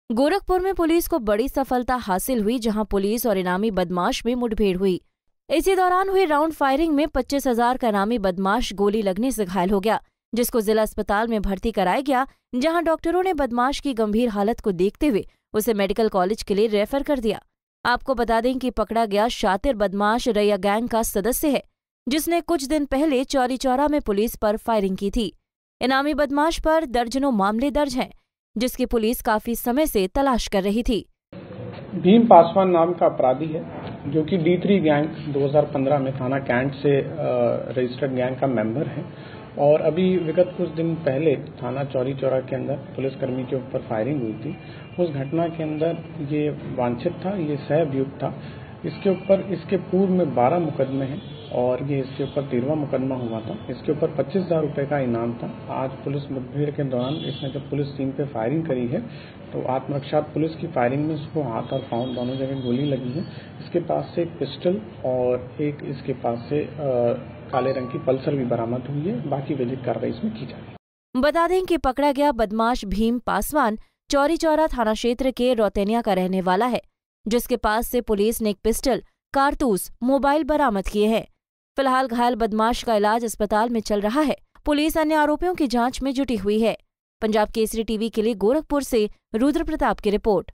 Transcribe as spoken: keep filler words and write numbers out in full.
गोरखपुर में पुलिस को बड़ी सफलता हासिल हुई, जहां पुलिस और इनामी बदमाश में मुठभेड़ हुई। इसी दौरान हुई राउंड फायरिंग में पच्चीस हजार का इनामी बदमाश गोली लगने से घायल हो गया, जिसको जिला अस्पताल में भर्ती कराया गया, जहां डॉक्टरों ने बदमाश की गंभीर हालत को देखते हुए उसे मेडिकल कॉलेज के लिए रेफर कर दिया। आपको बता दें कि पकड़ा गया शातिर बदमाश रैया गैंग का सदस्य है, जिसने कुछ दिन पहले चौरी चौरा में पुलिस पर फायरिंग की थी। इनामी बदमाश पर दर्जनों मामले दर्ज हैं, जिसकी पुलिस काफी समय से तलाश कर रही थी। भीम पासवान नाम का अपराधी है, जो कि डी थ्री गैंग दो हज़ार पंद्रह में थाना कैंट से रजिस्टर्ड गैंग का मेंबर है और अभी विगत कुछ दिन पहले थाना चौरी चौरा के अंदर पुलिसकर्मी के ऊपर फायरिंग हुई थी। उस घटना के अंदर ये वांछित था, ये सह अभियुक्त था। इसके ऊपर इसके पूर्व में बारह मुकदमे हैं और ये इसके ऊपर तेरहवां मुकदमा हुआ था। इसके ऊपर पच्चीस हजार रुपए का इनाम था। आज पुलिस मुठभेड़ के दौरान इसने जब पुलिस टीम पे फायरिंग करी है तो आत्मरक्षा पुलिस की फायरिंग में उसको हाथ और पांव दोनों जगह गोली लगी है। इसके पास से एक पिस्टल और एक इसके पास से आ, काले रंग की पल्सर भी बरामद हुई है। बाकी विधिक कार्रवाई इसमें की जा रही है। बता दें कि पकड़ा गया बदमाश भीम पासवान चौरी चौरा थाना क्षेत्र के रौतेनिया का रहने वाला है, जिसके पास से पुलिस ने एक पिस्टल, कारतूस, मोबाइल बरामद किए हैं। फिलहाल घायल बदमाश का इलाज अस्पताल में चल रहा है। पुलिस अन्य आरोपियों की जांच में जुटी हुई है। पंजाब केसरी टीवी के लिए गोरखपुर से रुद्र प्रताप की रिपोर्ट।